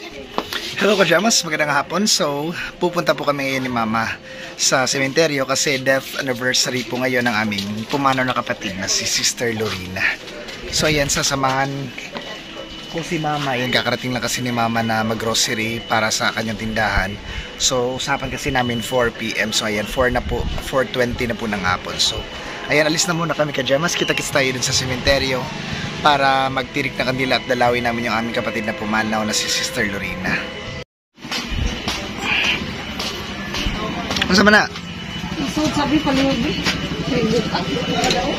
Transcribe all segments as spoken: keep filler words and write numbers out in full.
Hello Kajamas, magandang hapon. So, pupunta po kami ngayon ni Mama sa sementeryo kasi death anniversary po ngayon ng aming pumanaw na kapatid na si Sister Lorena. So, ayan, sasamahan ko si Mama. Ayan, kakarating lang kasi ni Mama na mag-grocery para sa kanyang tindahan. So, usapan kasi namin four p m So, ayan, four na po, four twenty na po ng hapon. So, ayan, alis na muna kami Kajamas. Kita-kits tayo dun sa sementeryo para magtirik na kandila at dalawin namin yung aming kapatid na pumanaw na si Sister Lorena. Masa mana? So, sabi pa niyo, Rindot at daw.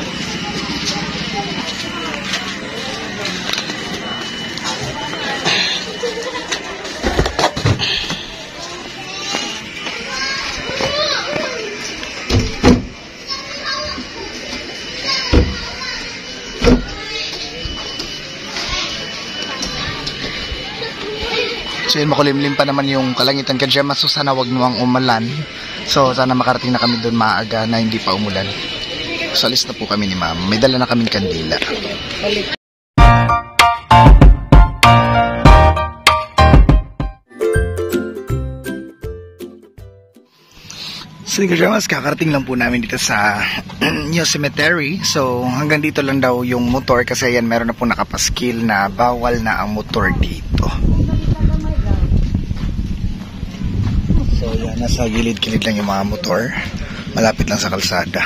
So yun, makulimlim pa naman yung kalangitan Kajamas. So sana wag nuwang umulan. So sana makarating na kami doon maaga na hindi pa umulan. So alis na po kami ni Ma'am. May dala na kaming kandila. So Kajamas, kakarating lang po namin dito sa New Cemetery. So hanggang dito lang daw yung motor kasi yan meron na po nakapaskil na bawal na ang motor dito. So yan, nasa gilid-gilid lang yung mga motor. Malapit lang sa kalsada.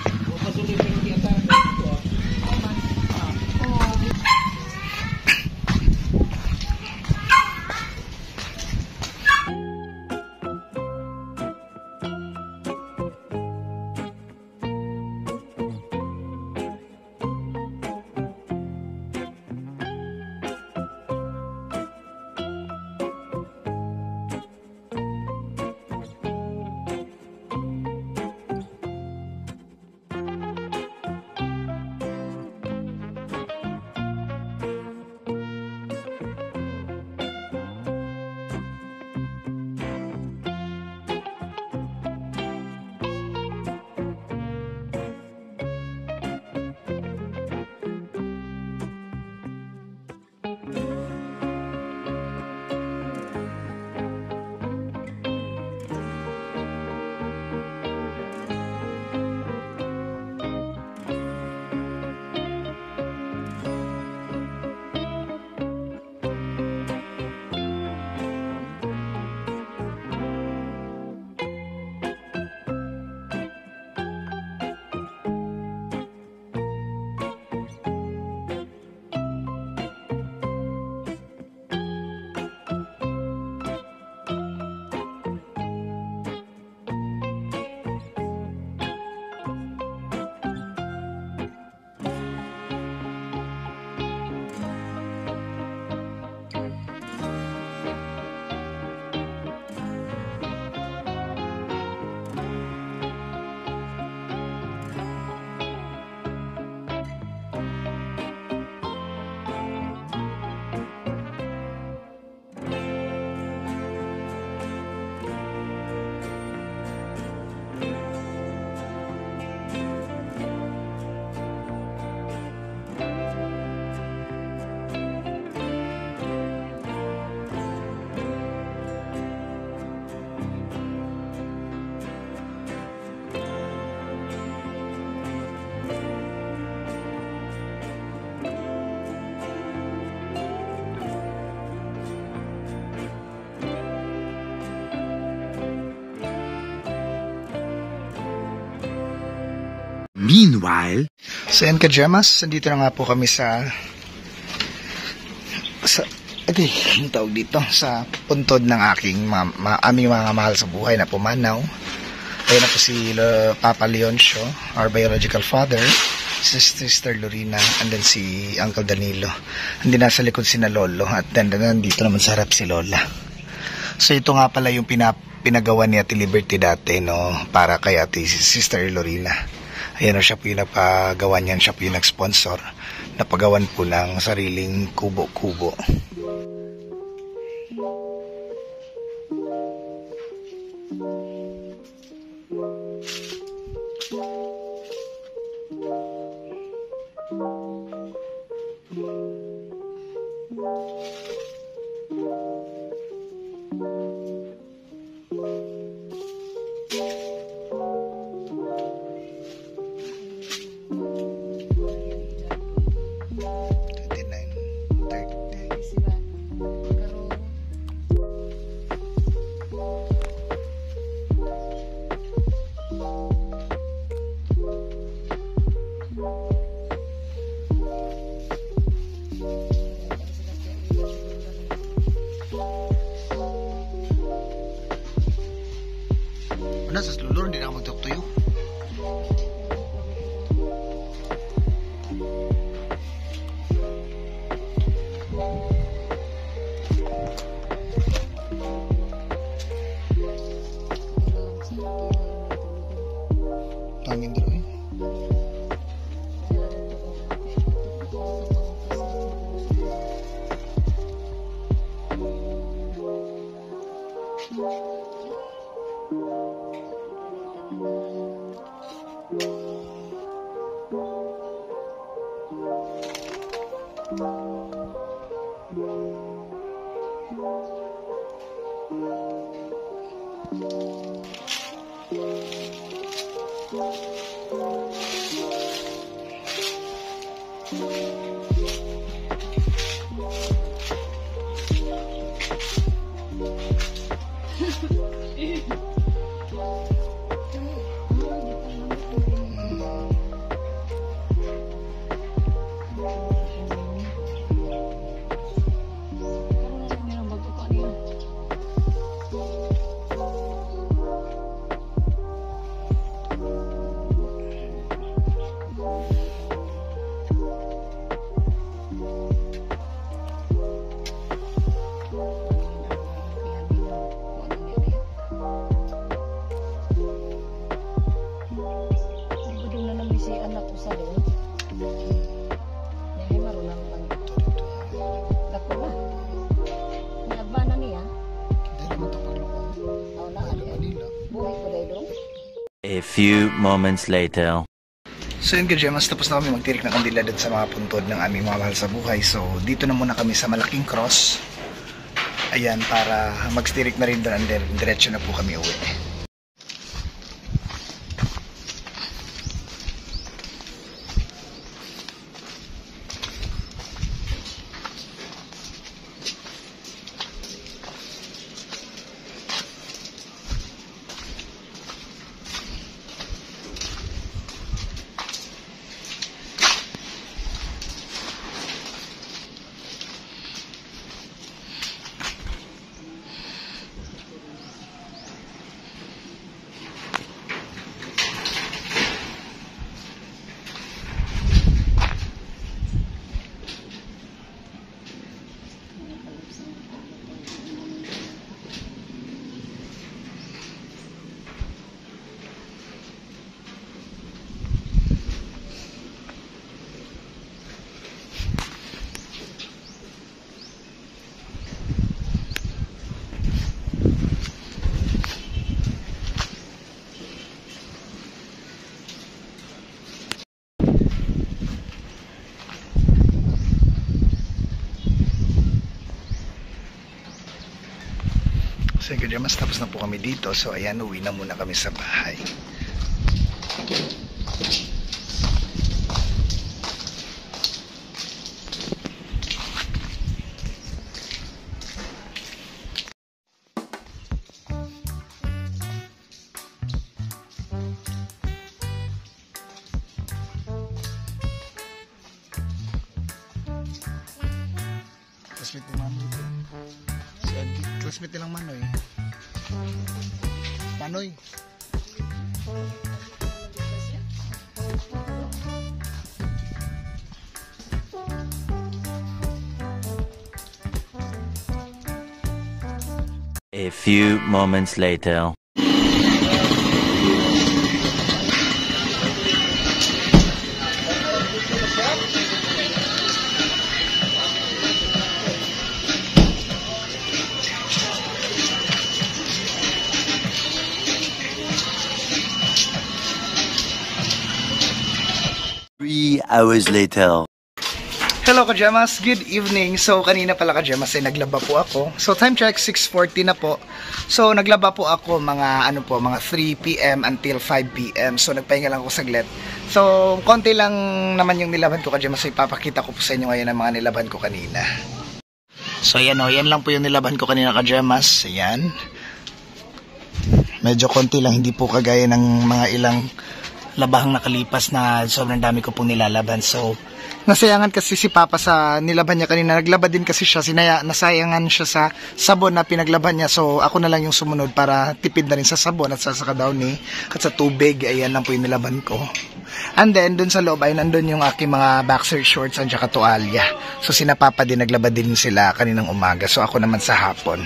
Meanwhile, so yan Kajamas, nandito na nga po kami sa sa okay, yung tawag dito sa puntod ng aking ma, ma, aming mga mahal sa buhay na pumanaw. Ayun na po si uh, Papa Leoncio, our biological father, si Sister Lorena, and then si Uncle Danilo. Hindi nasa likod si na Lolo at then nandito naman sa harap si Lola. So ito nga pala yung pinap, pinagawa ni Ate Liberty dati, no, para kay Ate Sister Lorena. Ayan o, siya po yung napagawa niyan, siya po yung nag-sponsor. Napagawan po ng sariling kubo-kubo. twenty-nine, thirty. Ano, sa lulur, hindi na ako magtutuyo. Tangin dito eh. A few moments later. So yun Kajemas, tapos na kami magtirik ng kandila dun sa mga puntod ng aming mga mahal sa buhay. So dito na muna kami sa malaking cross. Ayan, para magstirik na rin doon and then diretso na po kami uwi. So yun mas tapos na po kami dito. So ayan, uwi na muna kami sa bahay. Classmate ni Manoy ito. Si Adi, classmate nilang Manoy. Manoy. A few moments later. Three hours later. Hello Kajamas, good evening. So kanina pala Kajamas ay naglaba po ako. So time check six forty na po. So naglaba po ako mga ano po, mga three p m until five p m So nagpahinga lang ako saglit. So konti lang naman yung nilaban ko Kajamas, ay papakita ko po sa inyo ngayon ang mga nilaban ko kanina. So ayan o, yan lang po yung nilaban ko kanina Kajamas. Ayan. Medyo konti lang, hindi po kagaya ng mga ilang labahang nakalipas na sobrang dami ko pong nilalaban. So nasayangan kasi si Papa sa nilaban niya kanina. Naglaba din kasi siya, sinaya, nasayangan siya sa sabon na pinaglaban niya. So ako na lang yung sumunod para tipid na rin sa sabon at sa sakadawni at sa tubig. Ayan lang po yung nilaban ko. And then dun sa loob ay nandun yung aking mga boxer shorts at saka tuwalya. So sina Papa din naglaba din sila kaninang umaga. So ako naman sa hapon.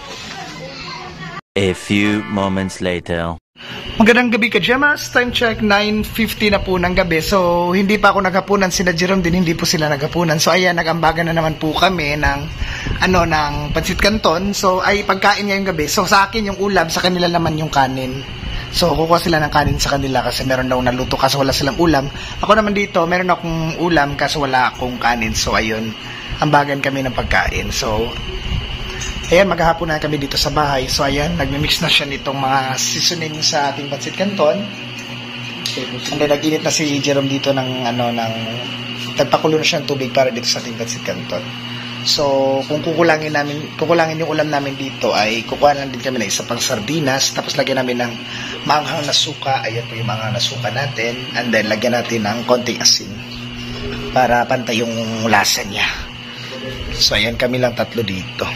A few moments later. Magandang gabi Kajamas, time check nine fifty na po ng gabi. So hindi pa ako naghapunan, sina Jerome din hindi po sila naghapunan. So ayan, nagambagan na naman po kami ng ano ng pancit canton. So ay pagkain ngayong gabi. So sa akin yung ulam, sa kanila naman yung kanin. So kukuha sila ng kanin sa kanila kasi meron daw naluto kaso wala silang ulam. Ako naman dito, meron akong ulam kaso wala akong kanin. So ayun, ambagan kami ng pagkain. So ayan, maghahapon na kami dito sa bahay. So ayan, nagmi-mix na siya nitong mga seasoning sa ating pancit canton. And then nag-init na si Jerome dito ng ano ng nagpakulo na siya ng tubig para dito sa ating pancit canton. So kung kukulangin namin, kukulangin yung ulam namin dito ay kukuha lang din kami ng isa pang sardinas, tapos lagyan namin ng maanghang na suka. Ayan po yung maanghang na suka natin. And then lagyan natin ng konting asin para pantay yung lasa niya. So ayan, kami lang tatlo dito.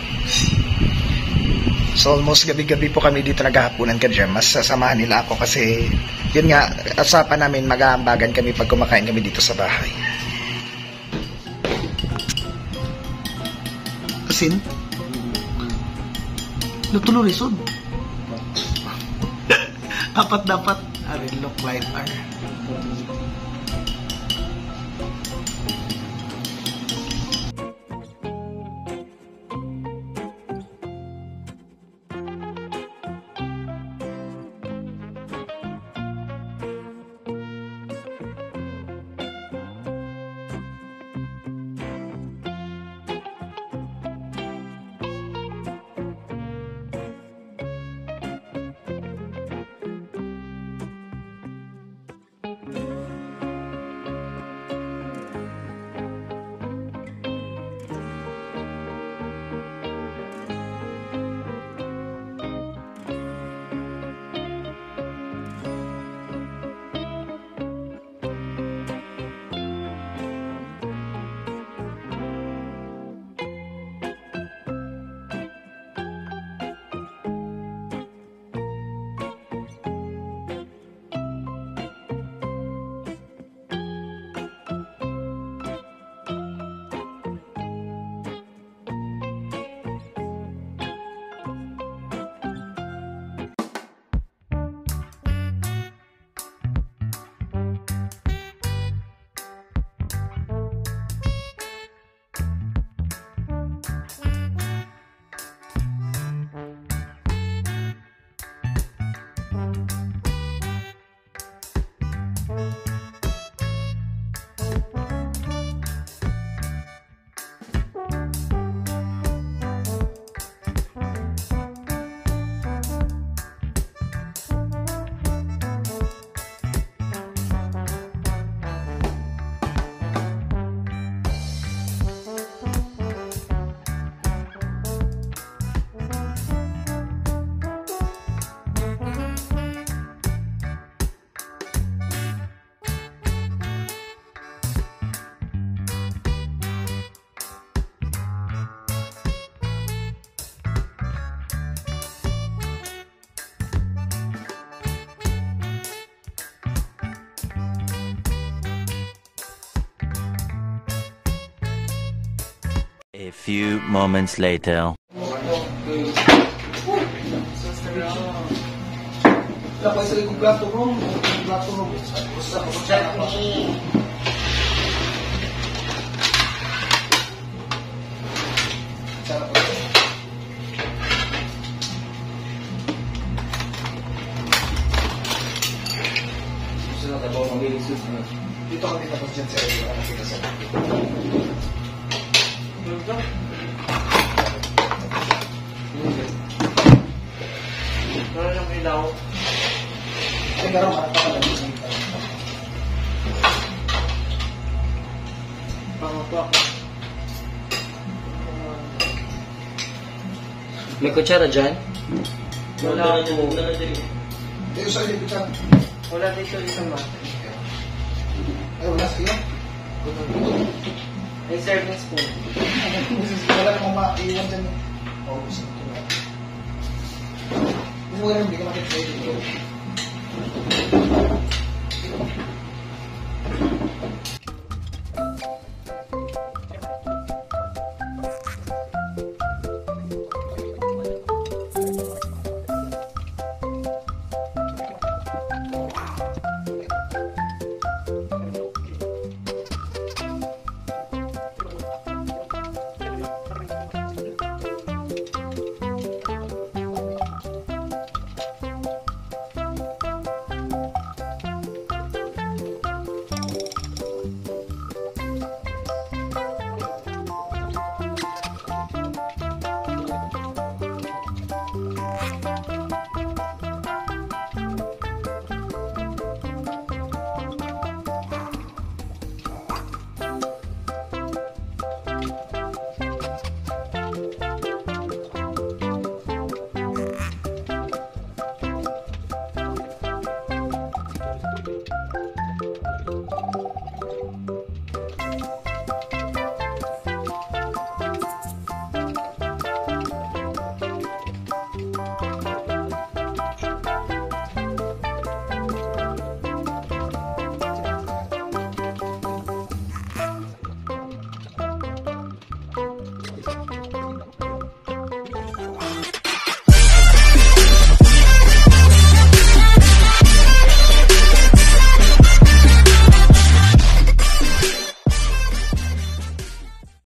So almost gabi-gabi po kami dito naghahaponan Kajamas. Sasamahan nila ako kasi yun nga, usapan namin mag-aambagan kami pag kumakain kami dito sa bahay. Asin? Lutulo risod. Apat dapat. Arin look like ar. A few moments later. Dito kami tapos dyan sa area. Nakita sa Ano yung ilaw? Ay, garo, marapakalan. Pangapo ako. May kutsara dyan? Wala po. Dito sa ilipit siya. Wala dito isang mata. Ay, wala sa iyo. May serving spoon. Wala namang maiwan dyan. Oo, gusto ko na. Gusto ko na hindi ka makita dito.